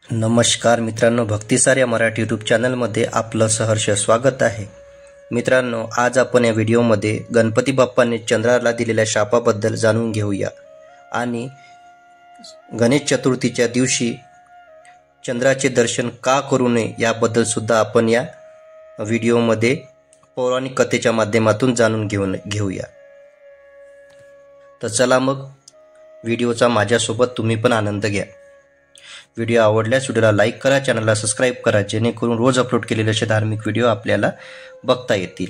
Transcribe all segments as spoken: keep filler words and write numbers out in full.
नमस्कार मित्रांनो, भक्तिसार या मराठी यूट्यूब चॅनलमध्ये आपलं सहर्ष स्वागत आहे। मित्रांनो, आज आपण या व्हिडिओमध्ये गणपती बाप्पाने चंद्राला दिलेल्या शापाबद्दल जाणून घेऊया आणि गणेश चतुर्थीच्या दिवशी चंद्राचे दर्शन का करू नये याबद्दल सुद्धा आपण या व्हिडिओमध्ये पौराणिक कथेच्या माध्यमातून जाणून घेऊन घेऊया। तर चला मग व्हिडिओचा माझ्यासोबत तुम्ही पण आनंद घ्या। व्हिडिओ आवडल्यास व्हिडिओला लाईक करा, चॅनलला सबस्क्राइब करा, जेणेकरून रोज अपलोड केलेले असे धार्मिक व्हिडिओ आपल्याला बघता येतील।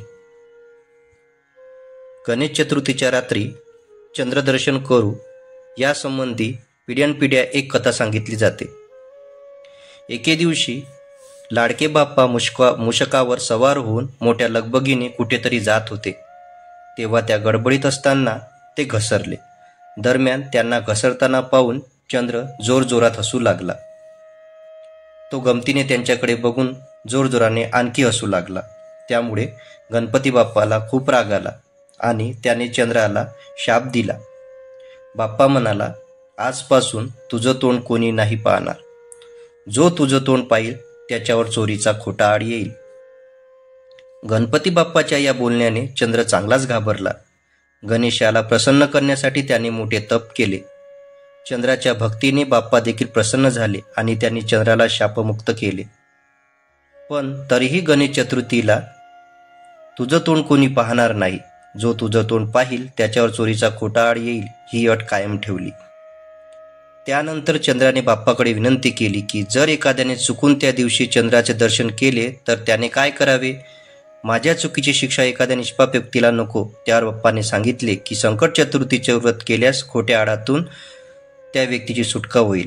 गणेश चतुर्थीच्या रात्री चंद्रदर्शन करू या संबंधी पिढ्यानपिढ्या एक कथा सांगितली जाते। एके दिवशी लाडके बाप्पा मुशका मुशकावर सवार होऊन मोठ्या लगबगीने कुठेतरी जात होते। तेव्हा त्या गडबडीत असताना ते घसरले। दरम्यान त्यांना घसरताना पाहून चंद्र जोरजोरात हसू लागला। तो गमतीने त्यांच्याकडे बघून जोरजोराने आणखी हसू लागला। त्यामुळे गणपती बाप्पाला खूप राग आला आणि त्याने चंद्राला शाप दिला। बाप्पा म्हणाला, आजपासून तुझं तोंड कोणी नाही पाहणार। जो तुझं तोंड पाहिल त्याच्यावर चोरीचा खोटा आड येईल। गणपती बाप्पाच्या या बोलण्याने चंद्र चांगलाच घाबरला। गणेशाला प्रसन्न करण्यासाठी त्याने मोठे तप केले। चंद्राच्या भक्तीने बाप्पा देखील प्रसन्न झाले आणि त्यांनी चंद्राला शापमुक्त केले। पण तरीही गणेश चतुर्थीला तुझं तोंड कोणी पाहणार नाही, जो तुझं तोंड पाहिल त्याच्यावर चोरीचा खोटा आड येईल ही अट कायम ठेवली। त्यानंतर चंद्राने बाप्पाकडे विनंती केली की जर एखाद्याने चुकून त्या दिवशी चंद्राचे दर्शन केले तर त्याने काय करावे। माझ्या चुकीची शिक्षा एखाद्या निष्पाप व्यक्तीला नको। त्यावर बाप्पाने सांगितले की संकट चतुर्थीचे व्रत केल्यास खोट्या आडातून त्या व्यक्तीची सुटका होईल।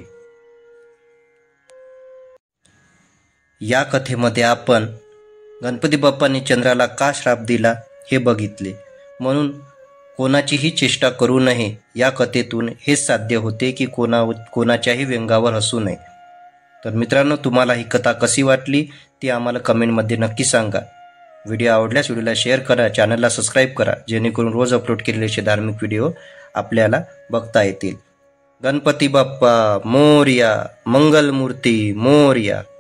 या कथेमध्ये आपण गणपती बाप्पाने चंद्राला का श्राप दिला हे बघितले। म्हणून कोणाचीही चेष्टा करू नये या कथेतून हेच साध्य होते की कोणा कोणाच्याही व्यंगावर हसू नये। तर मित्रांनो, तुम्हाला ही कथा कशी वाटली ती आम्हाला कमेंटमध्ये नक्की सांगा। व्हिडिओ आवडल्यास व्हिडिओला शेअर करा, चॅनलला सबस्क्राइब करा, जेणेकरून रोज अपलोड केलेले असे धार्मिक व्हिडिओ आपल्याला बघता येतील। गणपती बाप्पा मोरया, मंगलमूर्ती मोरया।